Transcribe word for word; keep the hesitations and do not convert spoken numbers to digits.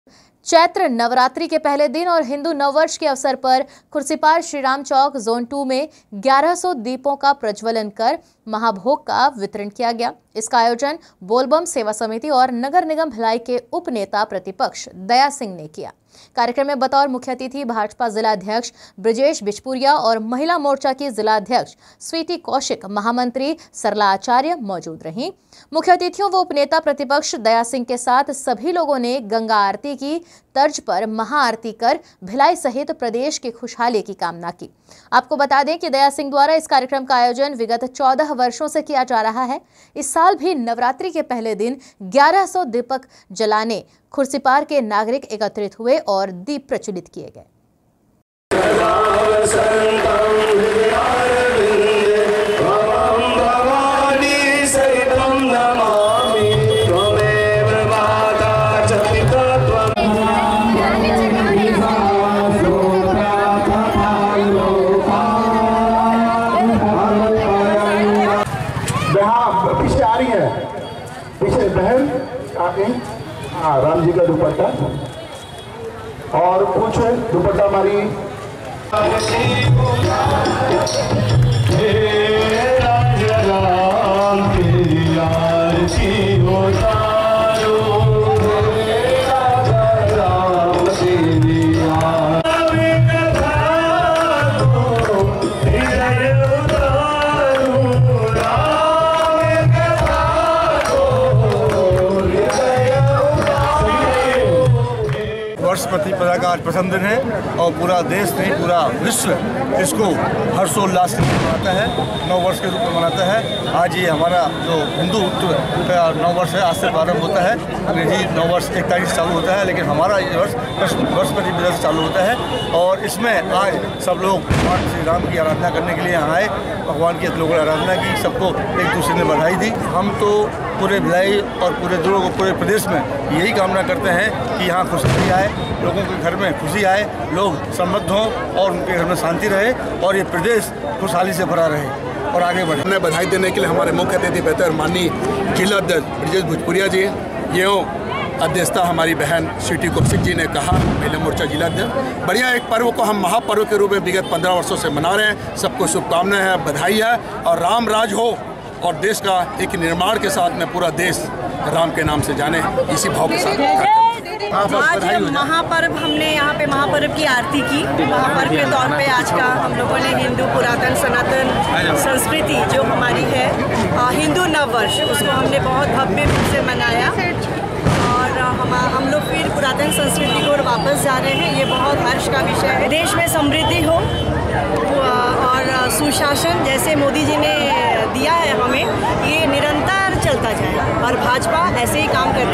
चैत्र नवरात्रि के पहले दिन और हिंदू नववर्ष के अवसर पर खुर्सीपार श्रीराम चौक जोन टू में ग्यारह सौ दीपों का प्रज्वलन कर महाभोग का वितरण किया गया। इसका आयोजन बोलबम सेवा समिति और नगर निगम भिलाई के उप नेता प्रतिपक्ष दया सिंह ने किया। कार्यक्रम में बतौर मुख्य अतिथि भाजपा जिला अध्यक्ष ब्रजेश बिचपुरिया और महिला मोर्चा की जिला अध्यक्ष स्वीटी कौशिक, महामंत्री सरला आचार्य मौजूद रहीं। मुख्य अतिथियों व उपनेता प्रतिपक्ष दया सिंह के साथ सभी लोगों ने गंगा आरती की तर्ज पर महाआरती कर भिलाई सहित प्रदेश की खुशहाली की कामना की। आपको बता दें कि दया सिंह द्वारा इस कार्यक्रम का आयोजन विगत चौदह वर्षों से किया जा रहा है। इस साल भी नवरात्रि के पहले दिन ग्यारह सौ दीपक जलाने खुर्सीपार के नागरिक एकत्रित हुए और दीप प्रज्वलित किए गए। पीछे आ रही है, पीछे बहन आके हाँ राम जी का दुपट्टा और पूछो दुपट्टा हमारी वर्षपति पदा का आज प्रथम दिन है और पूरा देश नहीं पूरा विश्व इसको हर्षोल्लास से मनाता है, नव वर्ष के रूप में मनाता है। आज ये हमारा जो हिंदू का नव वर्ष है आज से प्रारंभ होता है। अंग्रेजी नव वर्ष एक तारीख से चालू होता है, लेकिन हमारा ये वर्ष वर्षपति पदा से चालू होता है। और इसमें आज सब लोग भगवान श्री राम की आराधना करने के लिए यहाँ आए, भगवान की लोगों ने आराधना की, सबको एक दूसरे ने बधाई दी। हम तो पूरे भिलाई और पूरे दुर्ग पूरे प्रदेश में यही कामना करते हैं कि यहाँ खुशहाली आए, लोगों के घर में खुशी आए, लोग समृद्ध हों और उनके घर में शांति रहे और ये प्रदेश खुशहाली से भरा रहे और आगे बढ़े। उन्हें बधाई देने के लिए हमारे मुख्य अतिथि बेहतर माननीय जिला अध्यक्ष ब्रजेश बिचपुरिया जी, ये अध्यक्षता हमारी बहन स्वीटी कौशिक जी ने कहा, महिला मोर्चा जिला अध्यक्ष। बढ़िया एक पर्व को हम महापर्व के रूप में विगत पंद्रह वर्षों से मना रहे हैं। सबको शुभकामनाएं हैं, बधाई है और राम राज हो और देश का एक निर्माण के साथ में पूरा देश राम के नाम से जाने, इसी भाव के साथ आज महापर्व हमने यहाँ पे महापर्व की आरती की। महापर्व के तौर पे आज का हम लोगों ने हिंदू पुरातन सनातन संस्कृति जो हमारी है हिंदू नव वर्ष, उसको हमने बहुत भव्य रूप से मनाया और हम हम लोग फिर पुरातन संस्कृति को वापस जा रहे हैं। ये बहुत हर्ष का विषय है। देश में समृद्धि हो और सुशासन जैसे मोदी जी ने दिया है हमें, ये निरंतर चलता जाए और भाजपा ऐसे ही काम करती